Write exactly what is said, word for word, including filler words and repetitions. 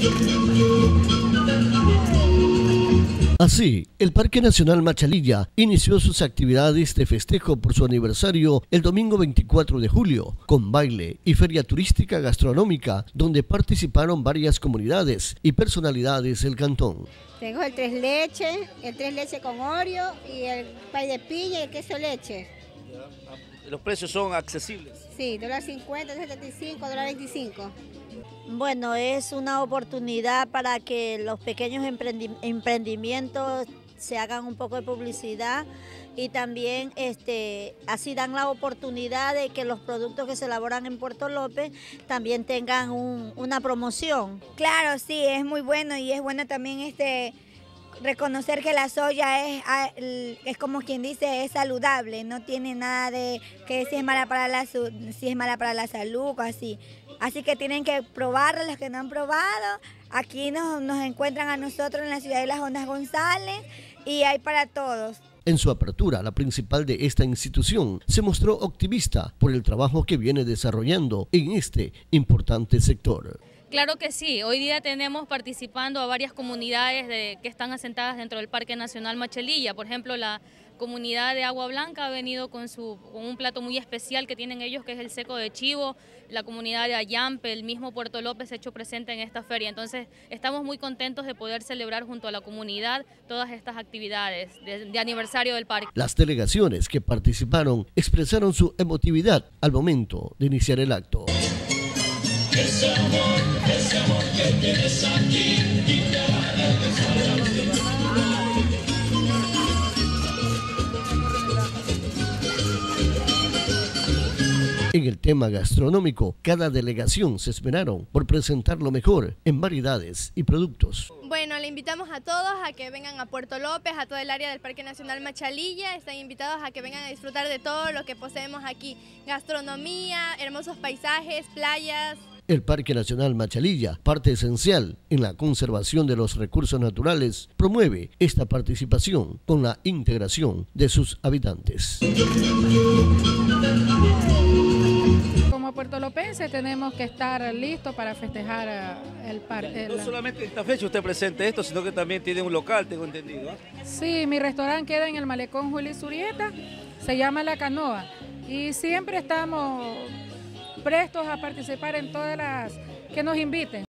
Así, el Parque Nacional Machalilla inició sus actividades de festejo por su aniversario el domingo veinticuatro de julio, con baile y feria turística gastronómica, donde participaron varias comunidades y personalidades del cantón. Tengo el tres leches, el tres leches con Oreo y el pay de piña y el queso leche. ¿Los precios son accesibles? Sí, dólar cincuenta, setenta y cinco, dólar veinticinco. Bueno, es una oportunidad para que los pequeños emprendi emprendimientos se hagan un poco de publicidad y también este, así dan la oportunidad de que los productos que se elaboran en Puerto López también tengan un, una promoción. Claro, sí, es muy bueno y es bueno también este, reconocer que la soya es, es como quien dice, es saludable, no tiene nada de que si es mala para la, si es mala para la salud o así. Así que tienen que probarlo los que no han probado. Aquí nos, nos encuentran a nosotros en la ciudad de Las Ondas González y hay para todos. En su apertura, la principal de esta institución se mostró optimista por el trabajo que viene desarrollando en este importante sector. Claro que sí, hoy día tenemos participando a varias comunidades de, que están asentadas dentro del Parque Nacional Machalilla. Por ejemplo, la comunidad de Agua Blanca ha venido con, su, con un plato muy especial que tienen ellos, que es el seco de chivo. La comunidad de Ayampe, el mismo Puerto López se ha hecho presente en esta feria. Entonces estamos muy contentos de poder celebrar junto a la comunidad todas estas actividades de, de aniversario del parque. Las delegaciones que participaron expresaron su emotividad al momento de iniciar el acto. Ese amor, ese amor que tienes aquí, y te va a En el tema gastronómico, cada delegación se esmeraron por presentar lo mejor en variedades y productos. Bueno, le invitamos a todos a que vengan a Puerto López, a todo el área del Parque Nacional Machalilla. Están invitados a que vengan a disfrutar de todo lo que poseemos aquí. Gastronomía, hermosos paisajes, playas. El Parque Nacional Machalilla, parte esencial en la conservación de los recursos naturales, promueve esta participación con la integración de sus habitantes. Como puertolopenses tenemos que estar listos para festejar el parque. No solamente en esta fecha usted presente esto, sino que también tiene un local, tengo entendido. ¿eh? Sí, mi restaurante queda en el Malecón Julio Zurieta, se llama La Canoa y siempre estamos prestos a participar en todas las que nos inviten.